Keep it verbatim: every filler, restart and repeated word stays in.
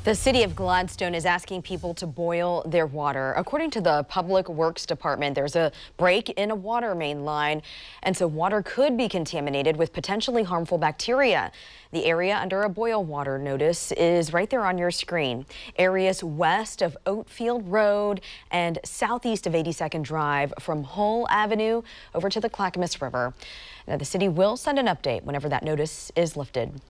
The city of Gladstone is asking people to boil their water. According to the Public Works Department, there's a break in a water main line, and so water could be contaminated with potentially harmful bacteria. The area under a boil water notice is right there on your screen. Areas west of Oatfield Road and southeast of eighty-second Drive from Hull Avenue over to the Clackamas River. Now, the city will send an update whenever that notice is lifted.